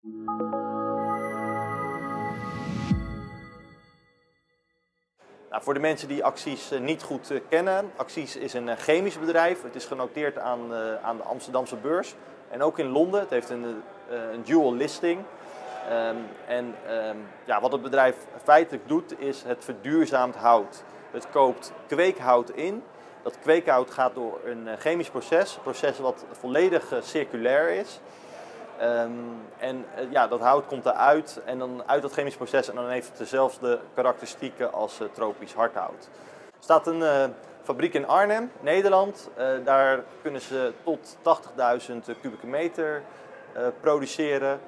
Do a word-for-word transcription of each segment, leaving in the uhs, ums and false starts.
Nou, voor de mensen die Accies niet goed kennen, Accies is een chemisch bedrijf. Het is genoteerd aan, aan de Amsterdamse beurs en ook in Londen. Het heeft een, een dual listing. Um, en um, ja, wat het bedrijf feitelijk doet, is het verduurzaamt hout. Het koopt kweekhout in. Dat kweekhout gaat door een chemisch proces, een proces wat volledig circulair is. Um, en uh, ja, dat hout komt eruit en dan uit dat chemisch proces en dan heeft het dezelfde karakteristieken als uh, tropisch hardhout. Er staat een uh, fabriek in Arnhem, Nederland. Uh, daar kunnen ze tot tachtigduizend kubieke meter uh, produceren.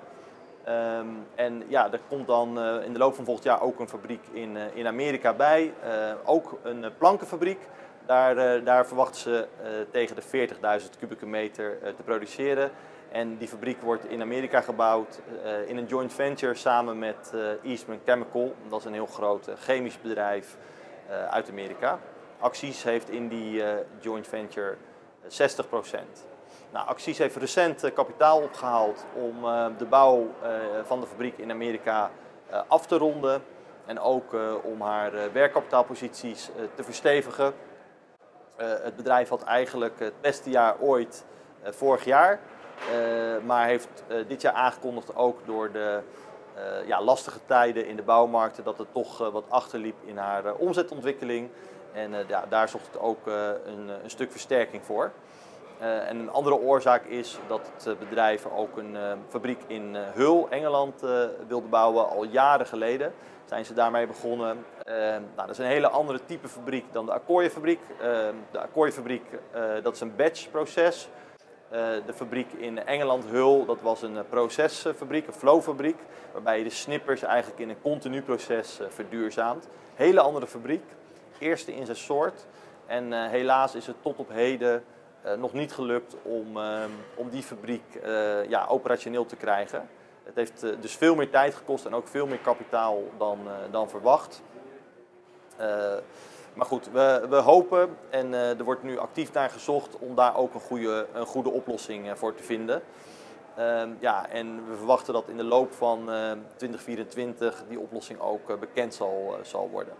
Um, en ja, er komt dan uh, in de loop van volgend jaar ook een fabriek in, uh, in Amerika bij. Uh, ook een uh, plankenfabriek. Daar, uh, daar verwachten ze uh, tegen de veertigduizend kubieke meter uh, te produceren. En die fabriek wordt in Amerika gebouwd uh, in een joint venture samen met uh, Eastman Chemical. Dat is een heel groot uh, chemisch bedrijf uh, uit Amerika. Accies heeft in die uh, joint venture uh, zestig procent. Nou, Accies heeft recent uh, kapitaal opgehaald om uh, de bouw uh, van de fabriek in Amerika uh, af te ronden. En ook uh, om haar uh, werkkapitaalposities uh, te verstevigen. Uh, het bedrijf had eigenlijk het beste jaar ooit uh, vorig jaar. Uh, maar heeft uh, dit jaar aangekondigd ook door de uh, ja, lastige tijden in de bouwmarkten dat het toch uh, wat achterliep in haar uh, omzetontwikkeling. En uh, ja, daar zocht het ook uh, een, een stuk versterking voor. Uh, en een andere oorzaak is dat het uh, bedrijf ook een uh, fabriek in uh, Hull, Engeland, uh, wilde bouwen. Al jaren geleden zijn ze daarmee begonnen. Uh, nou, dat is een hele andere type fabriek dan de Accoya-fabriek. Uh, de Accoya-fabriek uh, dat is een batchproces. Uh, de fabriek in Engeland, Hull, dat was een procesfabriek, een flowfabriek, waarbij je de snippers eigenlijk in een continu proces uh, verduurzaamt. Hele andere fabriek, eerste in zijn soort. En uh, helaas is het tot op heden uh, nog niet gelukt om, uh, om die fabriek uh, ja, operationeel te krijgen. Het heeft uh, dus veel meer tijd gekost en ook veel meer kapitaal dan, uh, dan verwacht. Uh, Maar goed, we, we hopen en uh, er wordt nu actief naar gezocht om daar ook een goede, een goede oplossing uh, voor te vinden. Uh, ja, en we verwachten dat in de loop van uh, twintig vierentwintig die oplossing ook uh, bekend zal, uh, zal worden.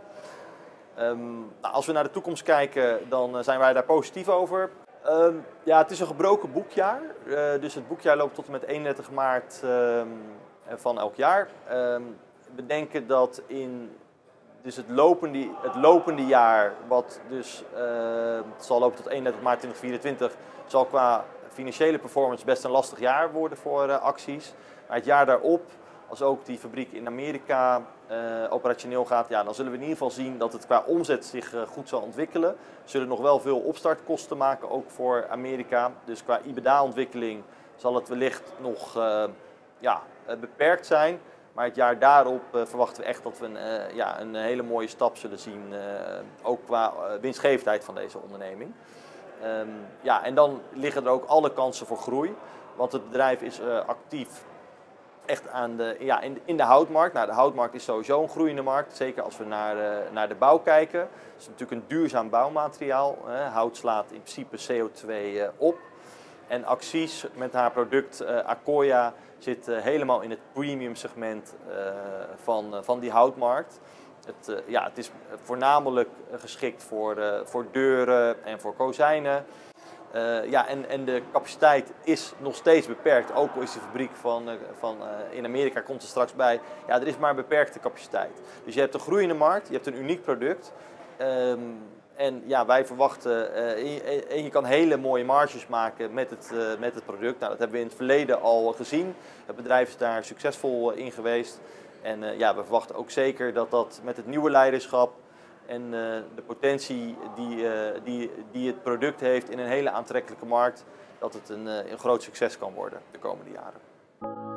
Um, nou, als we naar de toekomst kijken, dan uh, zijn wij daar positief over. Um, ja, het is een gebroken boekjaar, uh, dus het boekjaar loopt tot en met eenendertig maart uh, van elk jaar. Um, we denken dat in Dus het lopende, het lopende jaar, wat dus uh, zal lopen tot eenendertig maart tweeduizend vierentwintig, zal qua financiële performance best een lastig jaar worden voor uh, Accies. Maar het jaar daarop, als ook die fabriek in Amerika uh, operationeel gaat, ja, dan zullen we in ieder geval zien dat het qua omzet zich uh, goed zal ontwikkelen. We zullen nog wel veel opstartkosten maken, ook voor Amerika. Dus qua EBITDA-ontwikkeling zal het wellicht nog uh, ja, beperkt zijn. Maar het jaar daarop uh, verwachten we echt dat we een, uh, ja, een hele mooie stap zullen zien, uh, ook qua uh, winstgevendheid van deze onderneming. Um, ja, en dan liggen er ook alle kansen voor groei, want het bedrijf is uh, actief echt aan de, ja, in, in de houtmarkt. Nou, de houtmarkt is sowieso een groeiende markt, zeker als we naar, uh, naar de bouw kijken. Het is natuurlijk een duurzaam bouwmateriaal. Uh, hout slaat in principe C O twee uh, op. En Accies met haar product uh, Accoya zit uh, helemaal in het premium segment uh, van, uh, van die houtmarkt. Het, uh, ja, het is voornamelijk geschikt voor, uh, voor deuren en voor kozijnen. Uh, ja, en, en de capaciteit is nog steeds beperkt. Ook al is de fabriek van, uh, van, uh, in Amerika komt er straks bij. Ja, er is maar een beperkte capaciteit. Dus je hebt een groeiende markt, je hebt een uniek product. Um, En ja, wij verwachten, uh, en je kan hele mooie marges maken met het, uh, met het product. Nou, dat hebben we in het verleden al gezien. Het bedrijf is daar succesvol in geweest. En uh, ja, we verwachten ook zeker dat dat met het nieuwe leiderschap en uh, de potentie die, uh, die, die het product heeft in een hele aantrekkelijke markt, dat het een, uh, een groot succes kan worden de komende jaren.